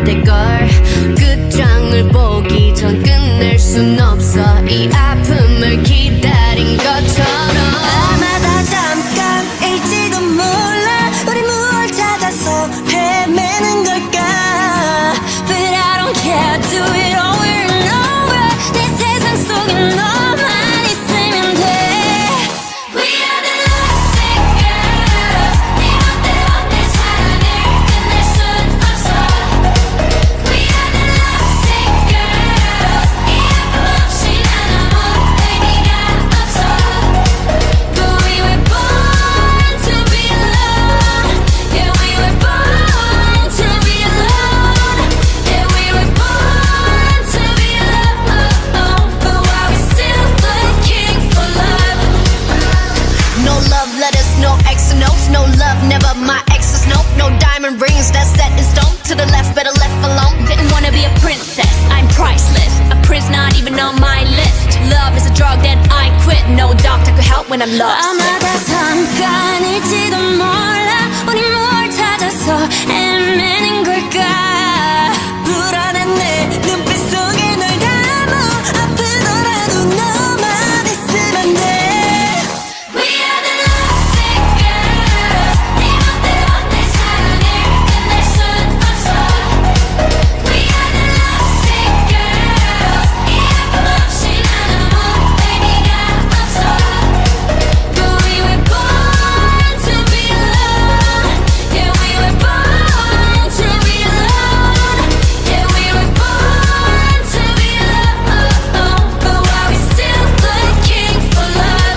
될걸 끝장을 보기 전 끝낼 순 없어 이 아픔을 기다린 것처럼 아마 다 잠깐일지도 몰라 우리 무얼 찾아서 헤매는 걸까 But I don't care do it over and over 내 세상 속에 너만 있으면 돼 We are the lovesick girls 네 맘대로 내 사랑을 끝낼 순 없어 We are the lovesick girls 이 아픔 없이 난 아무 의미가 없어 But we were born to be alone Yeah we were born to be alone Yeah we were born to be alone But why we still looking for love No love letters, no extra notes No love, never my exes, nope No diamond rings, that's set in stone To the left, better left alone Didn't wanna be a princess, I'm priceless A prince not even on my list Love is a drug that I quit No doctor could help when I'm lost 아마 다 잠깐일지도 몰라 우리 뭘 찾아서 헤매는 걸까 불안한 내 눈빛 속에 널 담아 아프더라도 너만 있으면 돼 We are the lovesick girls 네 맘대로 내 사랑을 끝낼 순 없어 We are the lovesick girls 이 아픔 없이 난 아무 의미가 없어 But we were born to be alone Yeah we were born to be alone Yeah we were born to be alone But why we still looking for love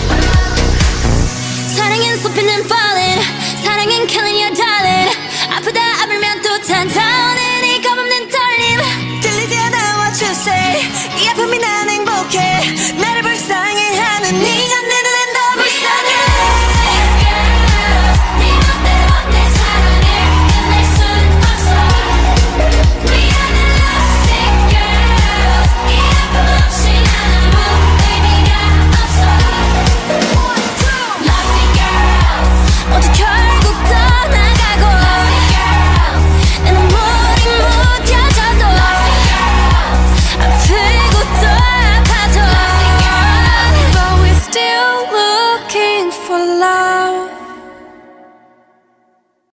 사랑은 쏟히는 falling 사랑은 killing your darling 아프다 아물면 또 탄타오는 이 겁없는 떨림 들리지 않아 what you say 이 아픔이 난 행복해 나를 불쌍해하는 네가 내 눈엔 더 불쌍해 네 맘대로 내 사랑을 끝낼 순 없어 We are the lovesick girls 이 아픔 없이 난 아무 의미가 없어 Lovesick girls 모두 결국 떠나가고 Lovesick girls 내 눈물이 묻혀져도 Lovesick girls 아프고 또 아파도 Lovesick girls But we're still looking for love